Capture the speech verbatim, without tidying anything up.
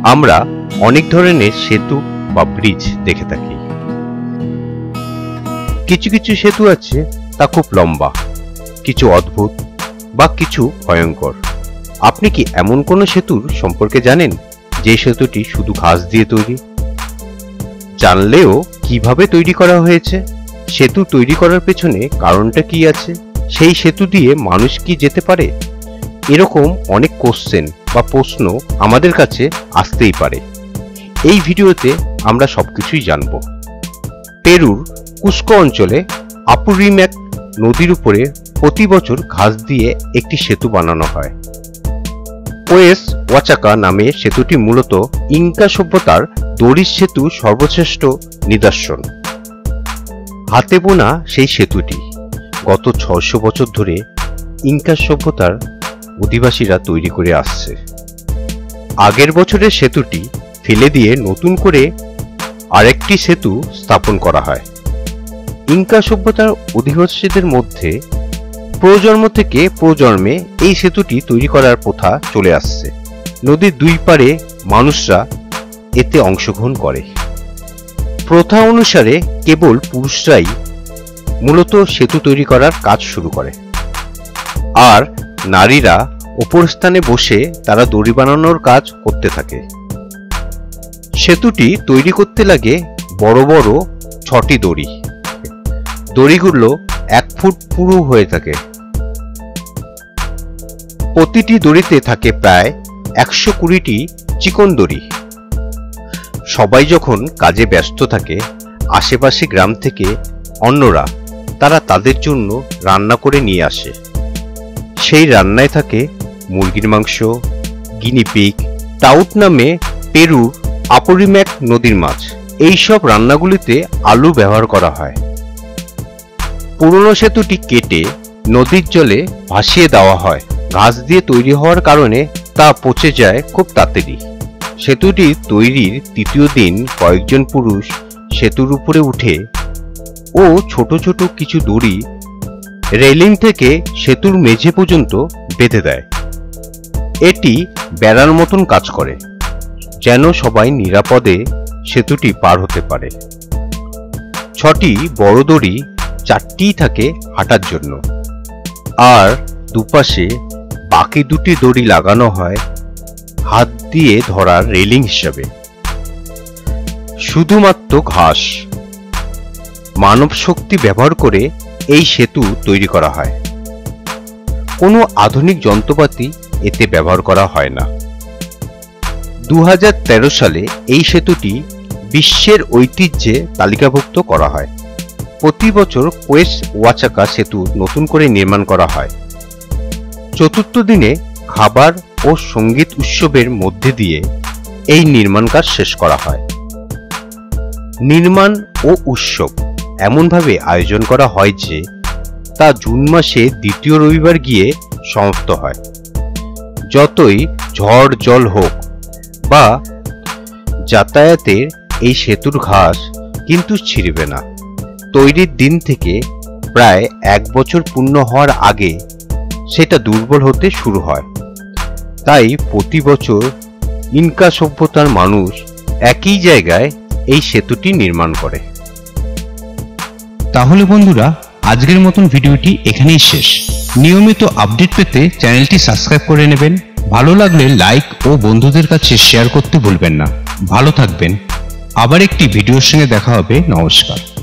আমরা অনেক ধরনের সেতু বা ব্রিজ দেখে থাকি। কিছু কিছু সেতু আছে তা খুব লম্বা, কিছু অদ্ভুত বা কিছু ভয়ঙ্কর। আপনি কি এমন কোনো সেতুর সম্পর্কে জানেন যে সেতুটি শুধু ঘাস দিয়ে তৈরি? জানলেও কিভাবে তৈরি করা হয়েছে, সেতু তৈরি করার পেছনে কারণটা কি আছে, সেই সেতু দিয়ে মানুষ কি যেতে পারে, এরকম অনেক কোশ্চেন বা প্রশ্ন আমাদের কাছে আসতেই পারে। এই ভিডিওতে আমরা সবকিছুই জানব। পেরুর কুস্কো অঞ্চলে আপুরিম্যাক নদীর উপরে প্রতি বছর ঘাস দিয়ে একটি সেতু বানানো হয়। ওয়েস ওয়াচাকা নামে সেতুটি মূলত ইনকা সভ্যতার দড়ির সেতু সর্বশ্রেষ্ঠ নিদর্শন। হাতে বোনা সেই সেতুটি গত ছয়শো বছর ধরে ইনকা সভ্যতার অধিবাসীরা তৈরি করে আসছে। আগের বছরের সেতুটি ফেলে দিয়ে নতুন করে আরেকটি সেতু স্থাপন করা হয়। ইনকা সভ্যতার অধিবাসীদের মধ্যে প্রজন্ম থেকে প্রজন্মে এই সেতুটি তৈরি করার প্রথা চলে আসছে। নদীর দুই পারে মানুষরা এতে অংশগ্রহণ করে। প্রথা অনুসারে কেবল পুরুষরাই মূলত সেতু তৈরি করার কাজ শুরু করে, আর নারীরা অপর স্থানে বসে তারা দড়ি বানানোর কাজ করতে থাকে। সেতুটি তৈরি করতে লাগে বড় বড় ছটি দড়ি। দড়িগুলো এক ফুট পুরু হয়ে থাকে। প্রতিটি দড়িতে থাকে প্রায় একশো কুড়িটি চিকন দড়ি। সবাই যখন কাজে ব্যস্ত থাকে, আশেপাশে গ্রাম থেকে অন্যরা তারা তাদের জন্য রান্না করে নিয়ে আসে। সেই রান্নায় থাকে মুরগির মাংস, গিনিপিগ, টাউট নামে পেরুর আপুরিম্যাক নদীর মাছ। এইসব রান্নাগুলিতে আলু ব্যবহার করা হয়। পুরনো সেতুটি কেটে নদীর জলে ভাসিয়ে দেওয়া হয়। ঘাস দিয়ে তৈরি হওয়ার কারণে তা পচে যায় খুব তাড়াতাড়ি। সেতুটি তৈরির তৃতীয় দিন কয়েকজন পুরুষ সেতুর উপরে উঠে ও ছোট ছোট কিছু দড়ি রেলিং থেকে সেতুর মেঝে পর্যন্ত বেঁধে দেয়। এটি বেড়ার মতন কাজ করে, যেন সবাই নিরাপদে সেতুটি পার হতে পারে। ছটি বড় দড়ি চারটিই থাকে হাঁটার জন্য, আর দুপাশে বাকি দুটি দড়ি লাগানো হয় হাত দিয়ে ধরার রেলিং হিসাবে। শুধুমাত্র ঘাস, মানব শক্তি ব্যবহার করে এই সেতু তৈরি করা হয়। কোনো আধুনিক যন্ত্রপাতি এতে ব্যবহার করা হয় না। দু হাজার তেরো সালে এই সেতুটি বিশ্বের ঐতিহ্যে তালিকাভুক্ত করা হয়। প্রতি বছর ওয়েস ওয়াচাকা সেতু নতুন করে নির্মাণ করা হয়। চতুর্থ দিনে খাবার ও সঙ্গীত উৎসবের মধ্যে দিয়ে এই নির্মাণ কাজ শেষ করা হয়। নির্মাণ ও উৎসব এমনভাবে আয়োজন করা হয় যে তা জুন মাসে দ্বিতীয় রবিবার গিয়ে সমাপ্ত হয়। যতই ঝড় জল হোক বা যাতায়াতের এই সেতুর ঘাস কিন্তু ছিঁড়বে না। তৈরির দিন থেকে প্রায় এক বছর পূর্ণ হওয়ার আগে সেটা দুর্বল হতে শুরু হয়। তাই প্রতি বছর ইনকা সভ্যতার মানুষ একই জায়গায় এই সেতুটি নির্মাণ করে। তাহলে বন্ধুরা, আজকের মতন ভিডিওটি এখানেই শেষ। নিয়মিত আপডেট পেতে চ্যানেলটি সাবস্ক্রাইব করে নেবেন। ভালো লাগলে লাইক ও বন্ধুদের কাছে শেয়ার করতে ভুলবেন না। ভালো থাকবেন। আবার একটি ভিডিওর সঙ্গে দেখা হবে। নমস্কার।